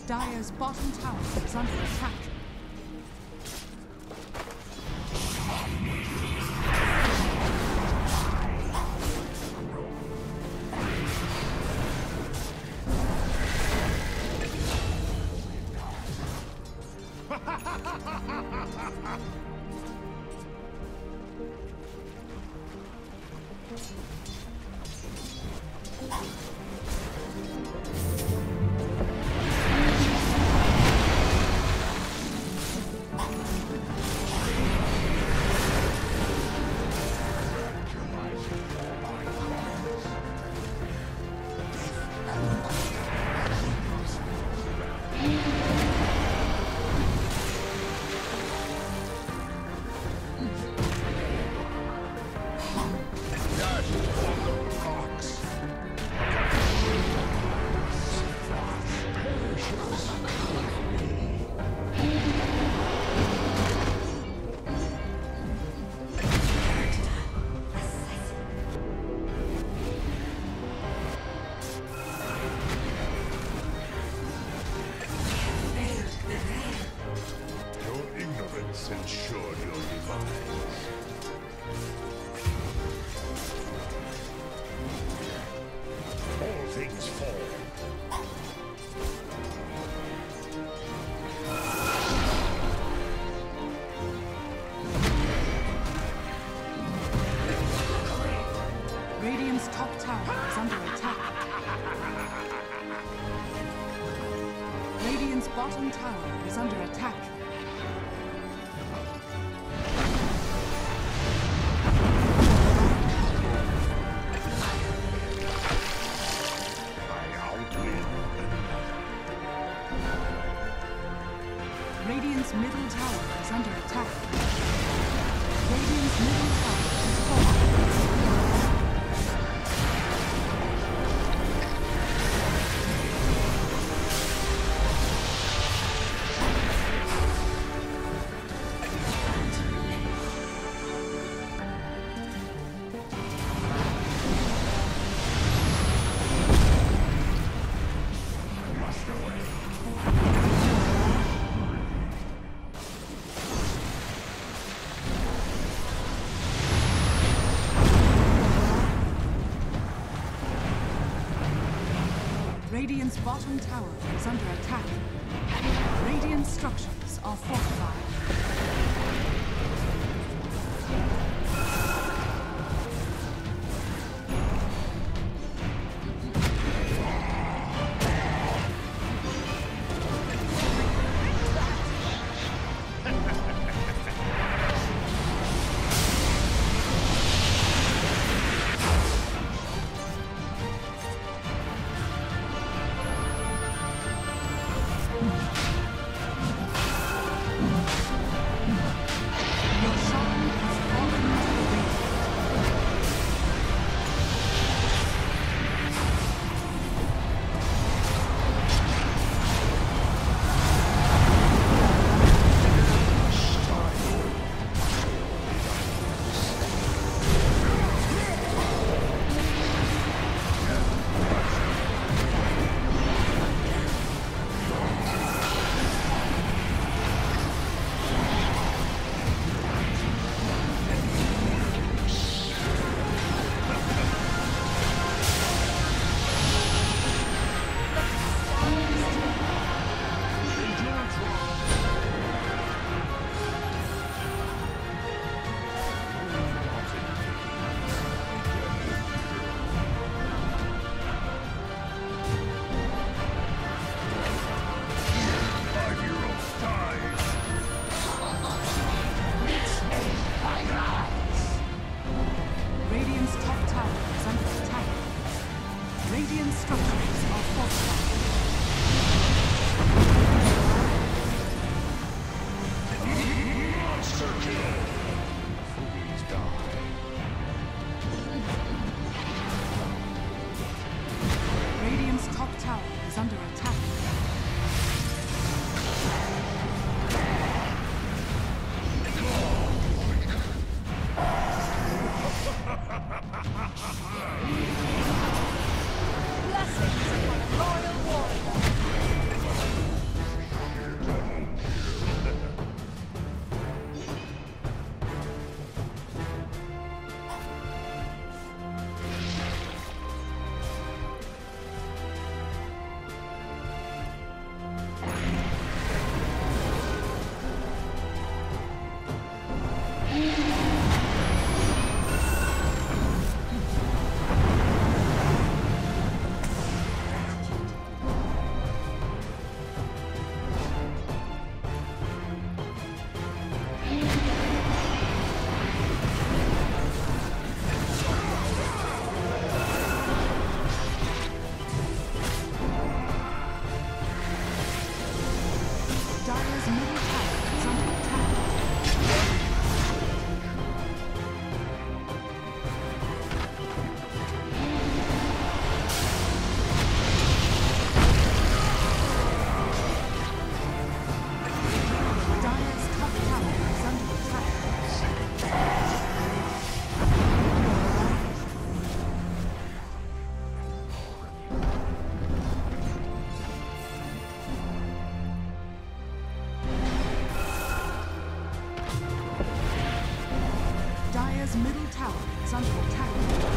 Dire's bottom tower is under attack. Ensure your demise. All things fall. Radiant's top tower is under attack. Radiant's bottom tower is under attack. Radiant's middle tower is under attack. Radiant's middle tower is falling. Radiant's bottom tower is under attack. Radiant structures are fortified. Radiant structures are fortified. Monster kill. Fools die. Radiant's top tower is under attack. Blessings upon a loyal warrior. is under attack.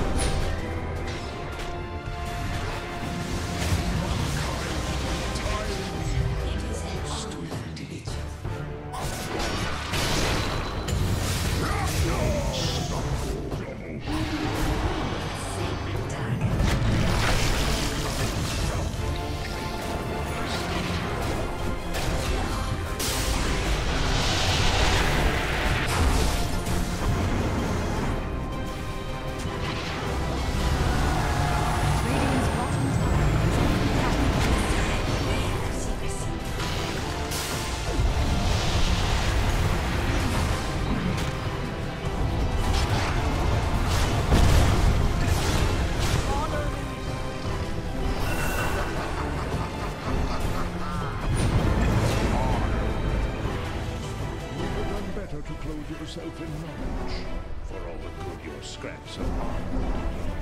To clothe yourself in knowledge, for all the good your scraps are.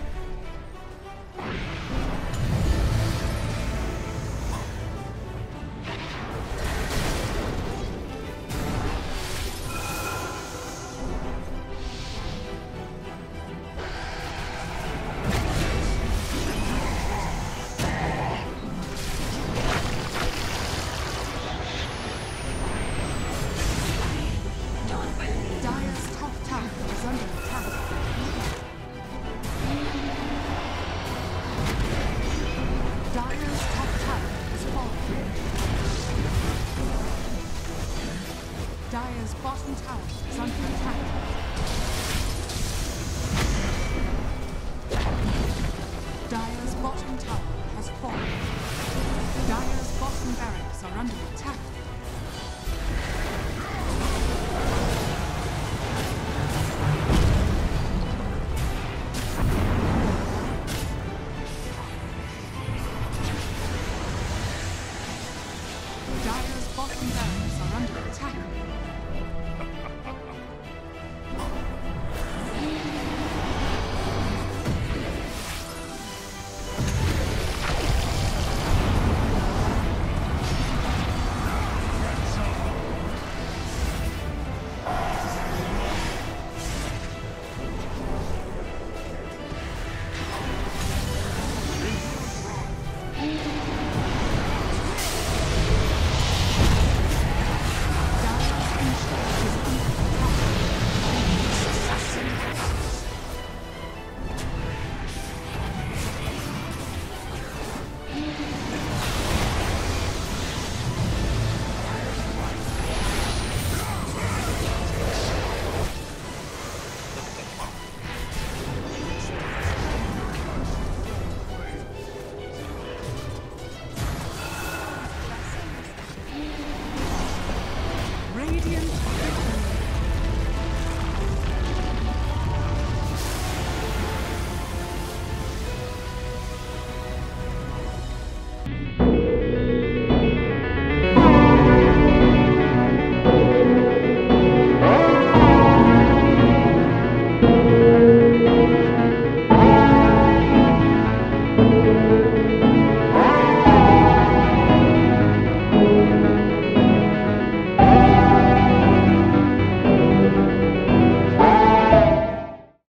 Dire's bottom tower is under attack. Dire's bottom tower has fallen. Dire's bottom barracks are under attack. Dire's bottom barracks are under attack.